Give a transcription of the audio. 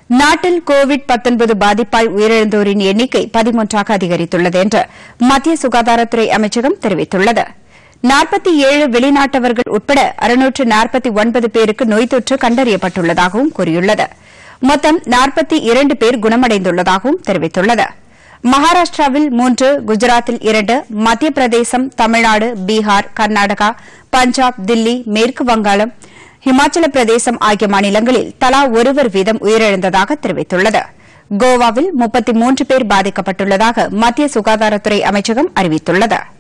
நாட்டில் கோவிட்-19 பாதிப்பால் உயிரிழந்தோரின் எண்ணிக்கை 13ஆக அதிகரித்துள்ளது என்று மத்திய சுகாதாரத்துறை அமைச்சகம் தெரிவித்துள்ளது. 47 வெளிநாட்டவர்கள் உட்பட 649 பேருக்கு நோய் தொற்று கண்டறியப்பட்டுள்ளதாகவும் கூறியுள்ளது. மொத்தம் 42 பேர் குணமடைந்துள்ளதாகவும் தெரிவித்துள்ளது. மகாராஷ்டிராவில் 3, குஜராத்தில் 2, மத்திய பிரதேசம், தமிழ்நாடு, பீகார், கர்நாடகா, பஞ்சாப், தில்லி, மேற்கு வங்காளம், இமாச்சல பிரதேசம் ஆகிய மாநிலங்களில் தலா ஒருவர் வீதம் உயிரிழந்ததாக தெரிவித்துள்ளது. கோவாவில் 33 பேர் பாதிக்கப்பட்டுள்ளதாக மத்திய சுகாதாரத்துறை அமைச்சகம் அறிவித்துள்ளது.